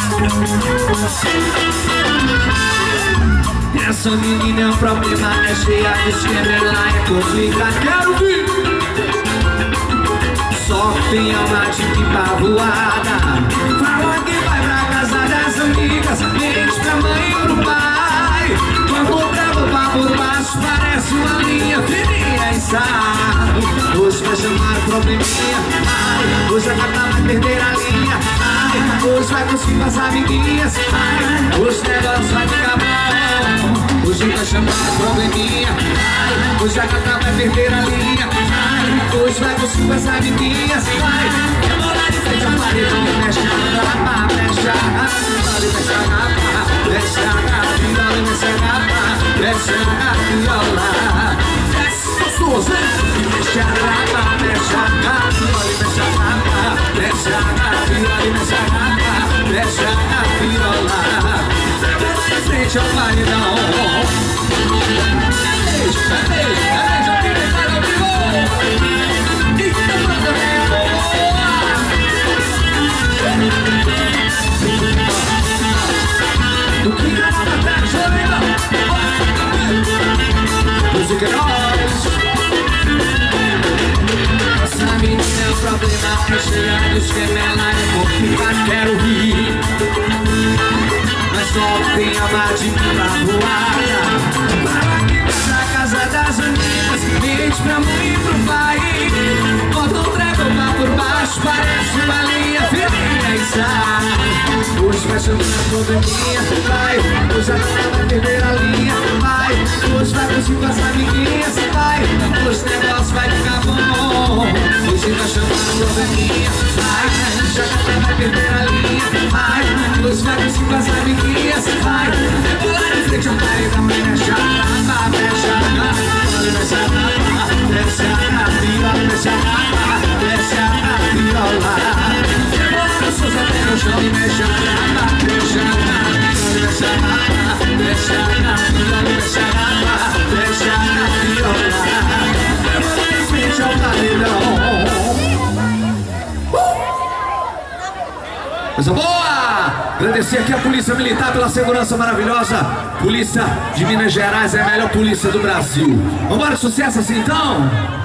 Essa menina é um problema, é cheia de esquema, ela é complicada. Quero vir! Só tem alma de pipa voada. Fala que vai pra casa das amigas, mente pra mãe e pro pai. Quando trava o papo baixo, parece uma linha fininha e sai. Hoje vai chamar o probleminha, ai, hoje a gata vai perder a linha, ai, hoje vai curtir com as amiguinhas, ai, hoje o negócio vai ficar bom. Hoje vai chamar o probleminha, ai, hoje a gata vai perder a linha, ai, hoje vai curtir com as amiguinhas, ai, eu vou lá de frente ao paredão, mexe a rapa, mexe a rapa, mexe a rapa, mexe a rapa, mexe a rapa, mexe a rapa, desce gostoso, mexe a rapa, mexe a rapa, mexe a rapa, mexe a rapa, mexe a rapa, mexe a rapa, eu vou lá de frente ao paredão. Do que nada tá chorando, música é nós. Essa menina é o problema, é cheia de esquema, ela é complicada, quero rir. Mas só tem alma de pipa voada. Para que vai pra casa das amigas, mente pra mãe e pro pai. Bota um treco lá por baixo, parece uma linha fininha e sai. Hoje vai chamar a probleminha, vai. Hoje a gata vai perder a linha, vai. Hoje vai curtir com as amiguinhas, vai. Hoje o negócio vai ficar bom. Hoje vai chamar a probleminha, vai. Hoje a gata vai perder a linha, vai. Hoje vai curtir com as amiguinhas, vai. Eu vou lá de frente ao paredão, mexe a rapa, mexe a rapa, mexe a rapa, mexe a rapa, mexe a rapa, mexe a rapa. Eu vou lá no SUS até no chão e mexe a rapa, mexe a rapa, mexe a rapa, mexe a rapa, mexe a rapa, mexe a rapa. Eu vou lá de frente ao paredão. Coisa boa! Agradecer aqui a Polícia Militar pela segurança maravilhosa. Polícia de Minas Gerais é a melhor polícia do Brasil. Vambora, sucesso assim então?